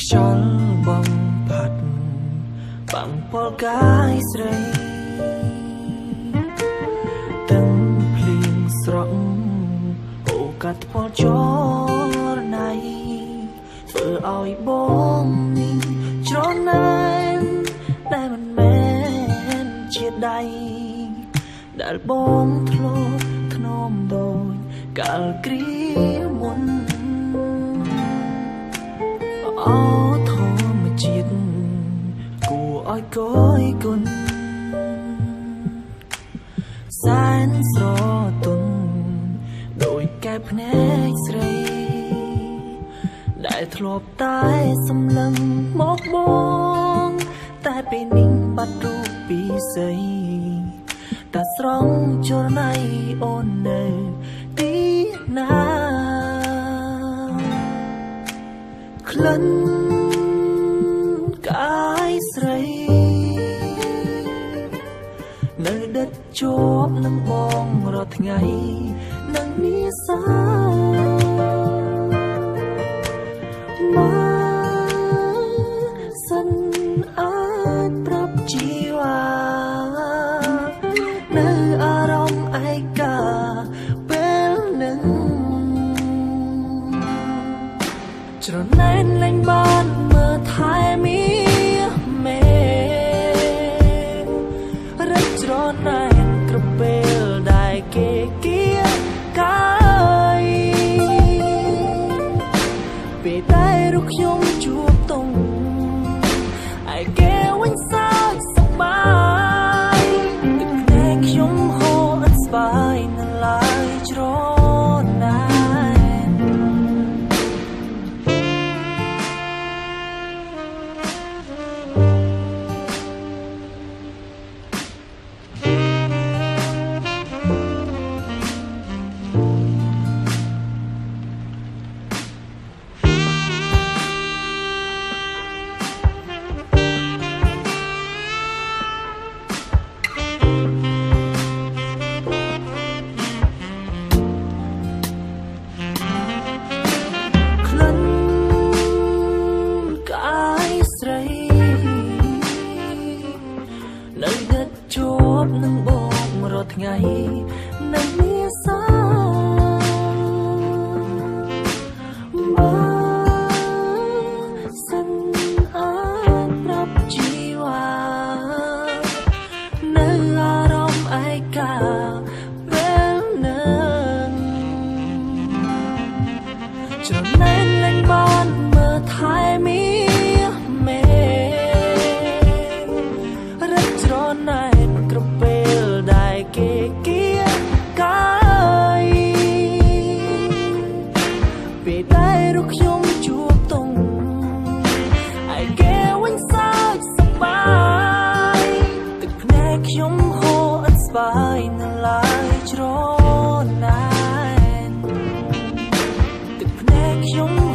ខ្យល់បងផាត់បាំងពលកាយស្រីទាំងភ្លៀងស្រក់អូកាត់ផលចរណៃធ្វើឲ្យបងនេះច្រណែនតែមិនមែនជាដៃដែលបងធ្លាប់ធ្នមដូចកាលគ្រាមុនអូធម្មជាតិគួរឲ្យកយគុណសែនស្រទន់ដោយកែភ្នែកស្រីដែលធ្លាប់តែសម្លឹងមកបងតែពេលនេះបាត់រូបពីស្រីតែស្រង់ចរណៃអូននៅទីណាក្លិនកាយស្រីនៅដិតជាប់នឹងបងរាល់ថ្ងៃនឹងនេះសាមកសិនអាចប្រាប់ជីវ៉ានៅអារម្មណ៍ឯកាពេលនឹងច្រណែនលែងបានមើលថែមីមេរត់ច្រណែនក្រពេលដែលគេគៀកាយពេលតែរូបខ្ញុំជួបតុងឯគេវិញសើចសប្បាយទឹកភ្នែកខ្ញុំហូរអត់ស្បាយនៅឡើយច្រណែននៅដិតជាប់នឹងបងរាល់ថ្ងៃនឹងមានសាបើសិនអាចប្រាប់ជីវ៉ានៅអារម្មណ៍ឯកាពេលនឹងច្រណែនលែងបានមើលថែមីមេណែនក្រពេលដែលគេគៀកាយពេលតែរូបខ្ញុំជួបតុងឯគេវិញសើចសប្បាយទឹកភ្នែកខ្ញុំហូរអត់ស្បាយនៅឡើយច្រណែនទឹកភ្នែកខ្ញុំ